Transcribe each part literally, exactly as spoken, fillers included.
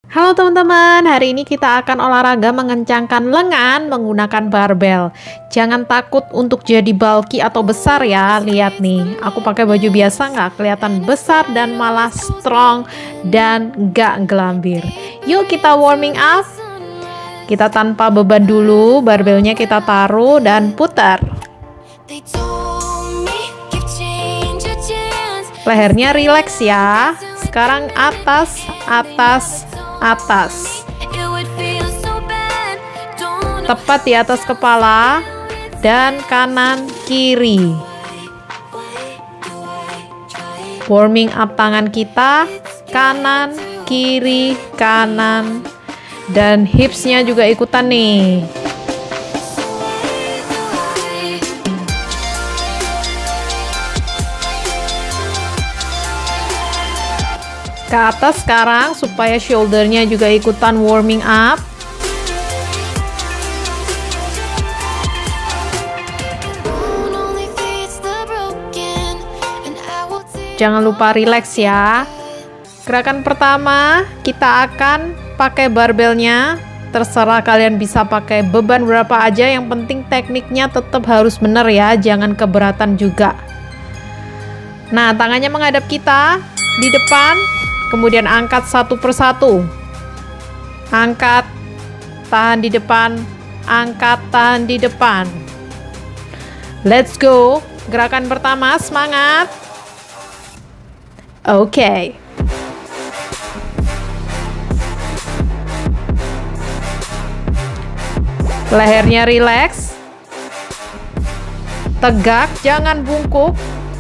Halo teman-teman, hari ini kita akan olahraga mengencangkan lengan menggunakan barbel. Jangan takut untuk jadi bulky atau besar ya. Lihat nih, aku pakai baju biasa nggak kelihatan besar dan malah strong dan nggak gelambir. Yuk kita warming up. Kita tanpa beban dulu, barbelnya kita taruh dan putar. Lehernya rileks ya. Sekarang atas, atas, atas, tepat di atas kepala dan kanan kiri. Warming up tangan kita, kanan kiri kanan, dan hipsnya juga ikutan nih. Ke atas sekarang supaya shouldernya juga ikutan warming up. Jangan lupa relax ya. Gerakan pertama kita akan pakai barbelnya. Terserah kalian bisa pakai beban berapa aja, yang penting tekniknya tetap harus benar ya, jangan keberatan juga. Nah, tangannya menghadap kita di depan. Kemudian angkat satu persatu. Angkat, tahan di depan, angkat, tahan di depan. Let's go. Gerakan pertama, semangat. Oke. Okay. Lehernya rileks. Tegak, jangan bungkuk.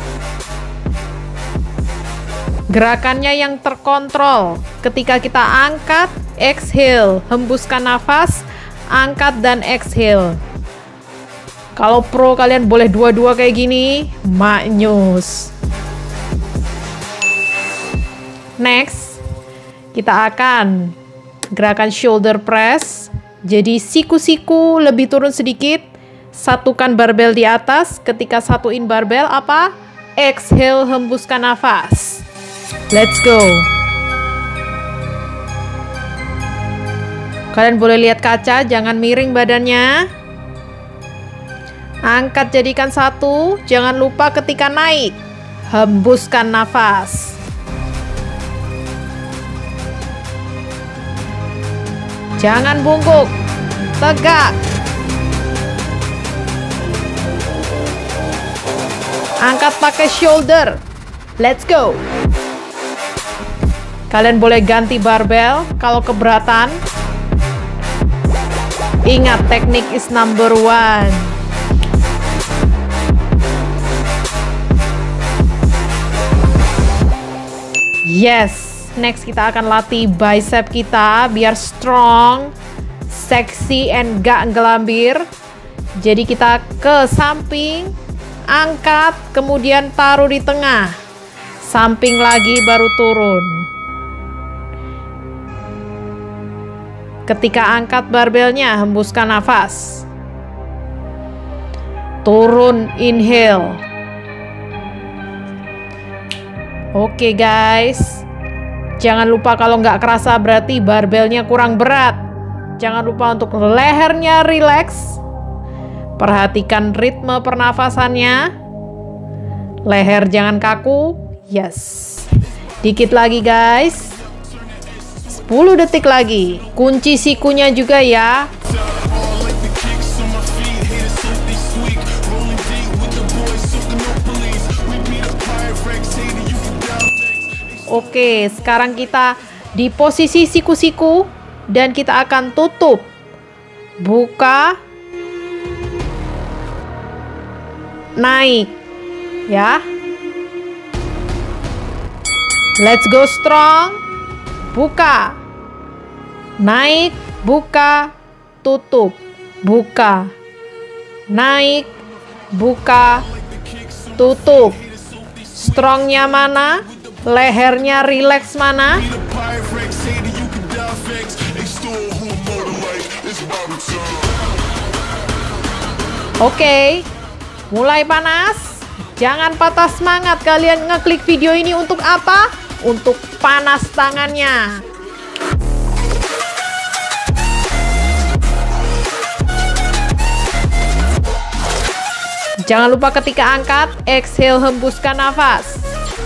Gerakannya yang terkontrol. Ketika kita angkat, exhale, hembuskan nafas, angkat dan exhale. Kalau pro kalian boleh dua-dua kayak gini, maknyus. Next, kita akan gerakan shoulder press. Jadi siku-siku lebih turun sedikit. Satukan barbel di atas. Ketika satuin barbel apa? Exhale, hembuskan nafas. Let's go. Kalian boleh lihat kaca, jangan miring badannya. Angkat jadikan satu. Jangan lupa ketika naik, hembuskan nafas. Jangan bungkuk. Tegak. Angkat pakai shoulder. Let's go. Kalian boleh ganti barbel kalau keberatan. Ingat, teknik is number one. Yes, next kita akan latih bicep kita biar strong, seksi, and gak gelambir. Jadi kita ke samping, angkat, kemudian taruh di tengah. Samping lagi baru turun. Ketika angkat barbelnya, hembuskan nafas. Turun, inhale. Oke guys. Jangan lupa kalau nggak kerasa berarti barbelnya kurang berat. Jangan lupa untuk lehernya rileks. Perhatikan ritme pernafasannya. Leher jangan kaku. Yes. Dikit lagi guys. sepuluh detik lagi. Kunci sikunya juga ya. Oke, sekarang kita di posisi siku-siku dan kita akan tutup. Buka. Naik. Ya. Let's go strong. Buka, naik, buka, tutup, buka, naik, buka, tutup. Strongnya mana? Lehernya rileks mana? Oke, mulai panas. Jangan patah semangat. Kalian ngeklik video ini untuk apa? Untuk panas tangannya. Jangan lupa ketika angkat, exhale, hembuskan nafas.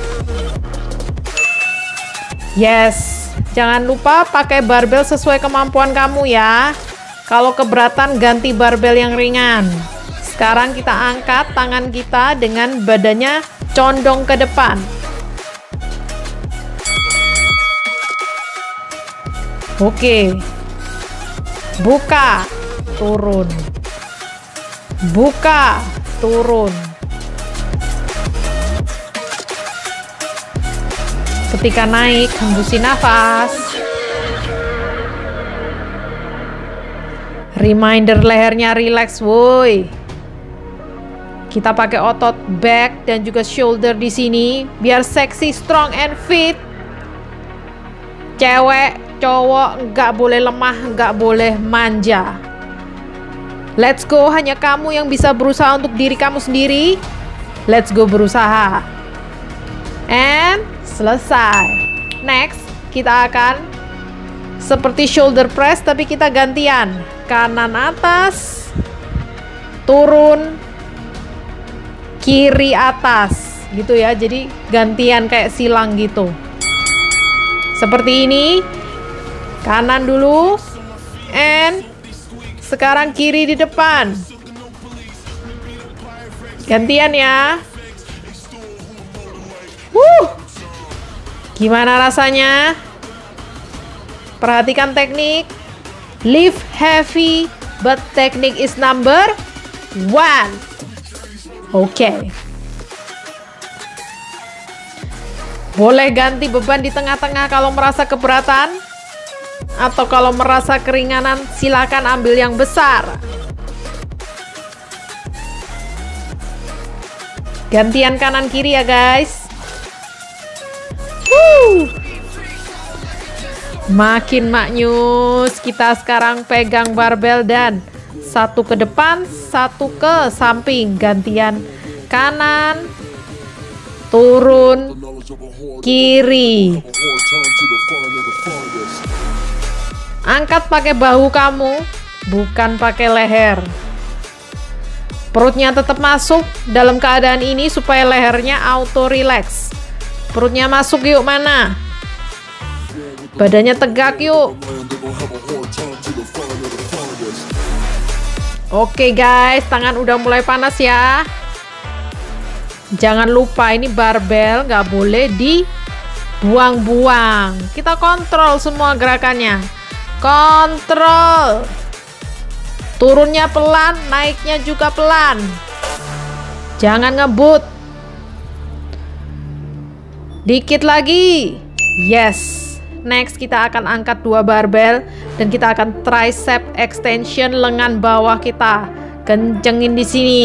Yes, jangan lupa pakai barbel sesuai kemampuan kamu ya. Kalau keberatan, ganti barbel yang ringan. Sekarang kita angkat tangan kita dengan badannya condong ke depan. Oke. Buka, turun. Buka, turun. Ketika naik, hembusin nafas. Reminder lehernya relax, woi. Kita pakai otot back dan juga shoulder di sini biar seksi, strong and fit. Cewek, cowok, nggak boleh lemah, nggak boleh manja. Let's go, hanya kamu yang bisa berusaha untuk diri kamu sendiri. Let's go berusaha. And selesai. Next, kita akan seperti shoulder press tapi kita gantian. Kanan atas, turun, kiri atas. Gitu ya, jadi gantian kayak silang gitu. Seperti ini. Kanan dulu. And sekarang kiri di depan. Gantian ya. Wuh. Gimana rasanya? Perhatikan teknik. Lift heavy, but technique is number one. Oke. Okay. Boleh ganti beban di tengah-tengah kalau merasa keberatan. Atau kalau merasa keringanan, silakan ambil yang besar. Gantian kanan kiri ya guys. Woo. Makin maknyus. Kita sekarang pegang barbel dan satu ke depan, satu ke samping. Gantian kanan, turun, kiri. Angkat pakai bahu kamu, bukan pakai leher. Perutnya tetap masuk dalam keadaan ini supaya lehernya auto relax. Perutnya masuk yuk, mana? Badannya tegak yuk. Oke guys, tangan udah mulai panas ya. Jangan lupa ini barbel nggak boleh dibuang-buang. Kita kontrol semua gerakannya. Kontrol. Turunnya pelan, naiknya juga pelan. Jangan ngebut. Dikit lagi. Yes. Next kita akan angkat dua barbel dan kita akan tricep extension lengan bawah kita. Kencengin di sini.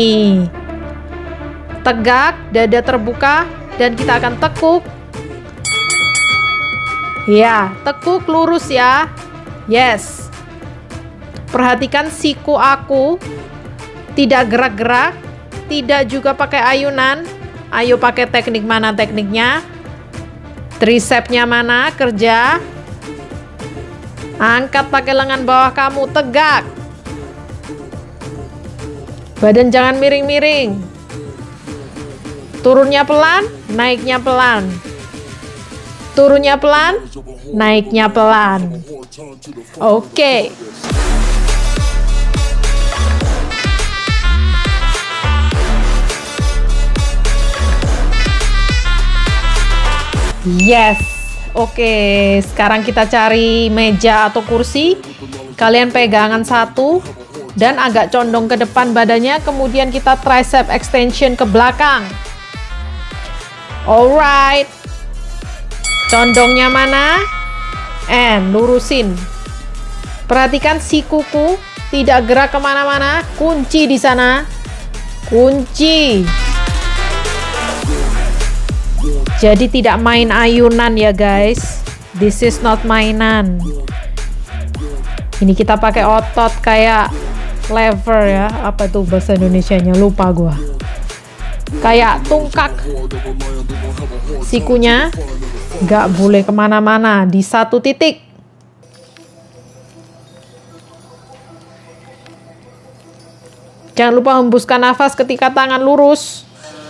Tegak, dada terbuka dan kita akan tekuk. Ya, tekuk lurus ya. Yes. Perhatikan siku aku tidak gerak-gerak, tidak juga pakai ayunan. Ayo pakai teknik mana tekniknya? Tricepnya mana kerja? Angkat pakai lengan bawah kamu tegak. Badan jangan miring-miring. Turunnya pelan, naiknya pelan. Turunnya pelan, naiknya pelan. Oke. Okay. Yes. Oke, okay. Sekarang kita cari meja atau kursi. Kalian pegangan satu dan agak condong ke depan badannya, kemudian kita tricep extension ke belakang. Alright. Condongnya mana? And lurusin. Perhatikan sikuku tidak gerak kemana-mana. Kunci di sana. Kunci. Jadi tidak main ayunan ya guys. This is not mainan. Ini kita pakai otot kayak lever ya. Apa tuh bahasa Indonesianya? Lupa gua. Kayak tungkak. Sikunya nggak boleh kemana-mana, di satu titik. Jangan lupa hembuskan nafas ketika tangan lurus.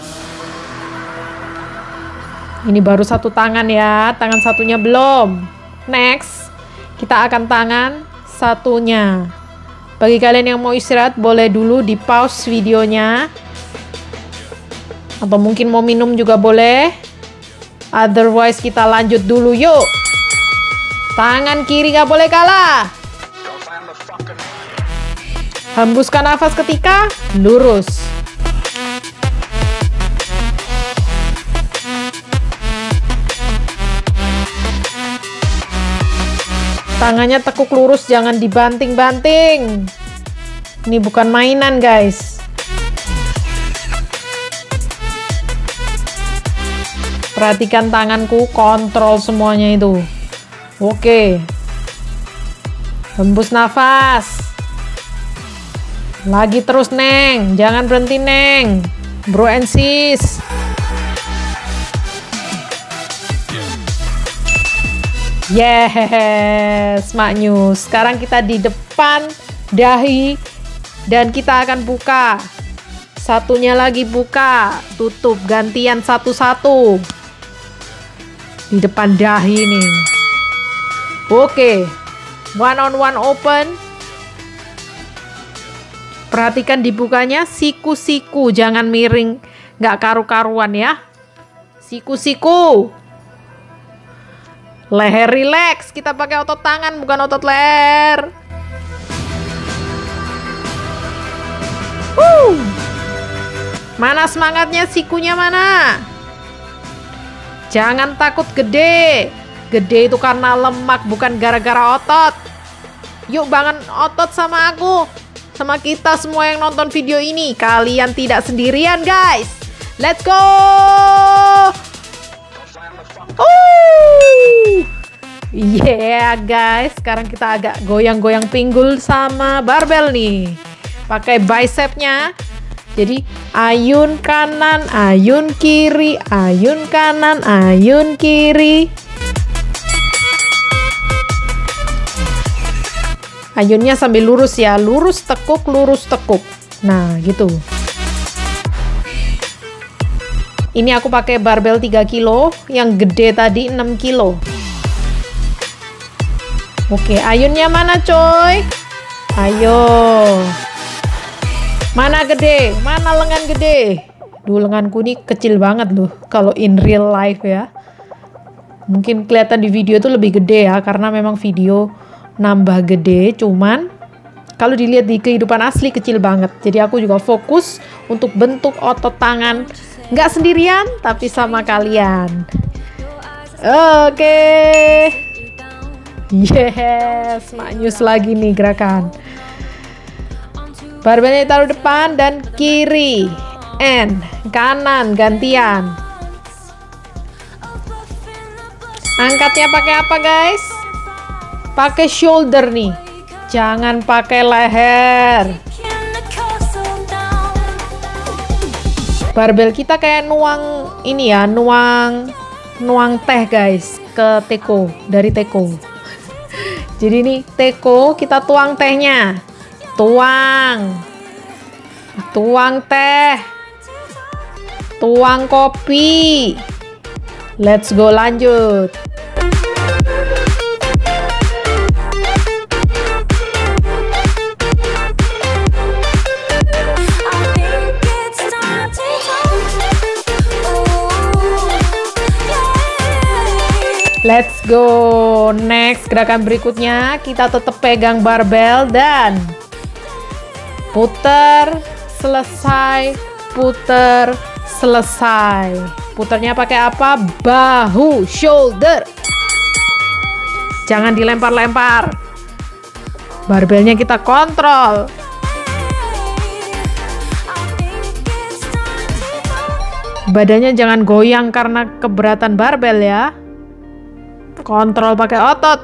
Ini baru satu tangan ya, tangan satunya belum. Next, kita akan tangan satunya. Bagi kalian yang mau istirahat, boleh dulu di pause videonya. Atau mungkin mau minum juga boleh. Otherwise kita lanjut dulu yuk. Tangan kiri gak boleh kalah. Hembuskan nafas ketika lurus. Tangannya tekuk lurus, jangan dibanting-banting. Ini bukan mainan, guys. Perhatikan tanganku, kontrol semuanya itu. Oke. Hembus nafas. Lagi terus, Neng. Jangan berhenti, Neng. Bro and sis. Yes, Maknyus. Sekarang kita di depan dahi dan kita akan buka. Satunya lagi buka, tutup, gantian satu-satu. Di depan dahi nih. Oke. One on one open. Perhatikan dibukanya siku-siku, jangan miring, nggak karu-karuan ya. Siku-siku. Leher relax, kita pakai otot tangan bukan otot leher. Woo. Mana semangatnya, sikunya mana? Jangan takut gede. Gede itu karena lemak, bukan gara-gara otot. Yuk bangun otot sama aku. Sama kita semua yang nonton video ini. Kalian tidak sendirian, guys. Let's go. Oh, yeah, guys. Sekarang kita agak goyang-goyang pinggul sama barbel nih. Pakai bicepnya. Jadi ayun kanan, ayun kiri, ayun kanan, ayun kiri. Ayunnya sambil lurus ya, lurus tekuk, lurus tekuk. Nah, gitu. Ini aku pakai barbel tiga kilo, yang gede tadi enam kilo. Oke, ayunnya mana coy? Ayo. Mana gede? Mana lengan gede? Duh, lenganku ini kecil banget loh kalau in real life ya. Mungkin kelihatan di video itu lebih gede ya, karena memang video nambah gede, cuman kalau dilihat di kehidupan asli kecil banget. Jadi aku juga fokus untuk bentuk otot tangan, nggak sendirian tapi sama kalian. Oke, yes, Maknyus lagi nih gerakan. Barbelnya taruh depan dan kiri, and kanan gantian. Angkatnya pakai apa, guys? Pakai shoulder nih, jangan pakai leher. Barbel kita kayak nuang ini ya, nuang nuang teh guys, ke teko, dari teko. Jadi nih teko, kita tuang tehnya, tuang, tuang teh, tuang kopi. Let's go, lanjut. Let's go. Next, gerakan berikutnya kita tetap pegang barbel dan puter, selesai, puter, selesai. Puternya pakai apa? Bahu, shoulder. Jangan dilempar-lempar. Barbelnya kita kontrol. Badannya jangan goyang karena keberatan barbel ya. Kontrol pakai otot.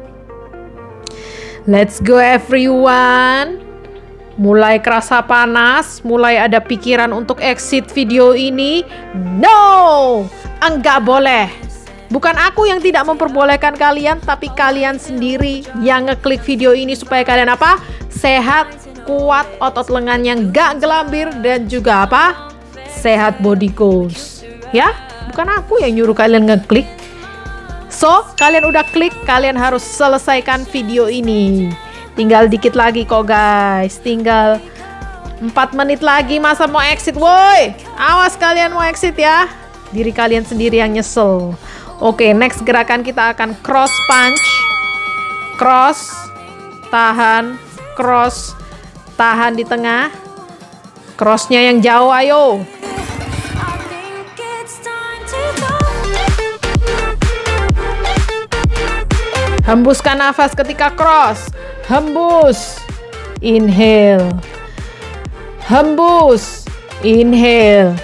Let's go everyone. Mulai kerasa panas, mulai ada pikiran untuk exit video ini. No, enggak boleh. Bukan aku yang tidak memperbolehkan kalian, tapi kalian sendiri yang ngeklik video ini supaya kalian apa? Sehat kuat, otot lengannya nggak gelambir, dan juga apa? Sehat body goals. Ya, bukan aku yang nyuruh kalian ngeklik. So, kalian udah klik, kalian harus selesaikan video ini. Tinggal dikit lagi kok guys, tinggal empat menit lagi masa mau exit, woi. Awas kalian mau exit ya. Diri kalian sendiri yang nyesel. Oke, next gerakan kita akan cross punch. Cross, tahan, cross, tahan di tengah. Crossnya yang jauh, ayo. Hembuskan nafas ketika cross. Hembus. Inhale. Hembus. Inhale.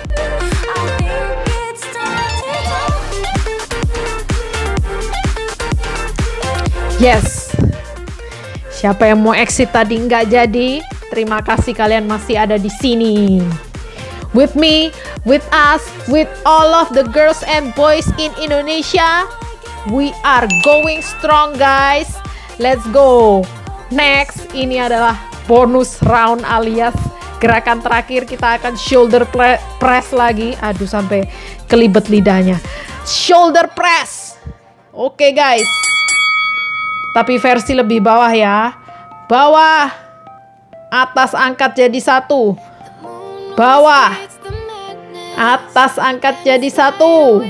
Yes. Siapa yang mau exit tadi nggak jadi? Terima kasih kalian masih ada di sini. With me, with us, with all of the girls and boys in Indonesia. We are going strong guys. Let's go. Next, ini adalah bonus round alias gerakan terakhir. Kita akan shoulder press lagi. Aduh, sampai kelibet lidahnya. Shoulder press. Oke guys. Tapi versi lebih bawah ya. Bawah. Atas angkat jadi satu. Bawah. Atas angkat jadi satu.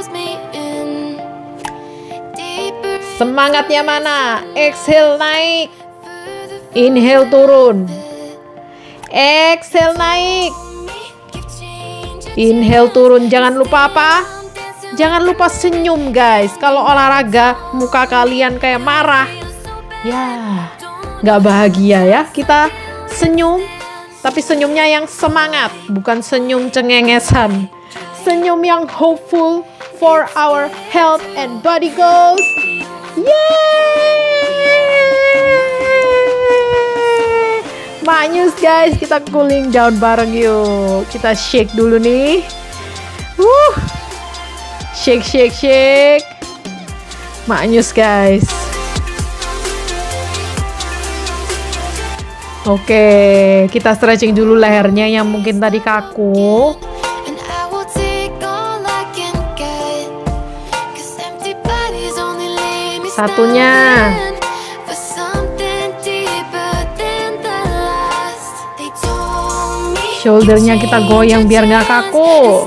Semangatnya mana? Exhale naik. Inhale turun. Exhale naik. Inhale turun. Jangan lupa apa? Jangan lupa senyum guys. Kalau olahraga muka kalian kayak marah, ya nggak bahagia ya. Kita senyum, tapi senyumnya yang semangat, bukan senyum cengengesan. Senyum yang hopeful for our health and body goals. Yeay! Maknyus guys, kita cooling down bareng yuk. Kita shake dulu nih. Uh, shake, shake, shake. Maknyus guys. Oke, kita stretching dulu lehernya yang mungkin tadi kaku. Satunya. Shouldernya kita goyang biar nggak kaku.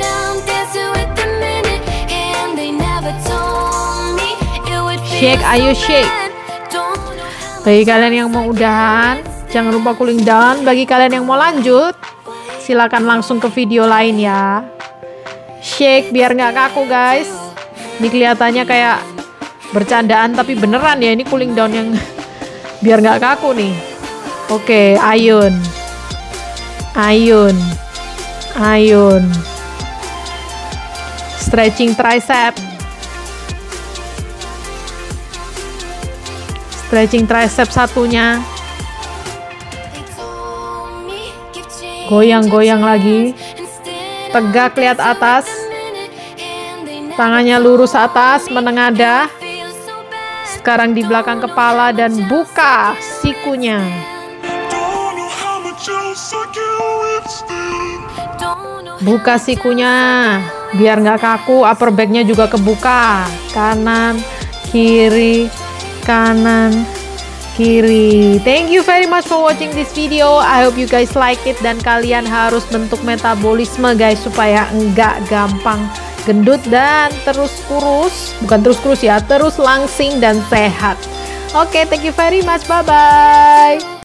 Shake, ayo shake. Bagi kalian yang mau udahan, jangan lupa cooling down. Bagi kalian yang mau lanjut, silakan langsung ke video lain ya. Shake biar nggak kaku guys. Ini kelihatannya kayak bercandaan tapi beneran ya, ini cooling down yang biar nggak kaku nih. Oke, ayun, ayun, ayun. Stretching tricep, stretching tricep satunya. Goyang-goyang lagi. Tegak lihat atas. Tangannya lurus atas, menengadah. Sekarang di belakang kepala dan buka sikunya. Buka sikunya biar nggak kaku. Upper backnya juga kebuka. Kanan, kiri, kanan, kiri. Thank you very much for watching this video. I hope you guys like it. Dan kalian harus bentuk metabolisme guys, supaya enggak gampang gendut dan terus kurus. Bukan terus kurus ya, terus langsing dan sehat. Oke, okay, thank you very much. Bye bye.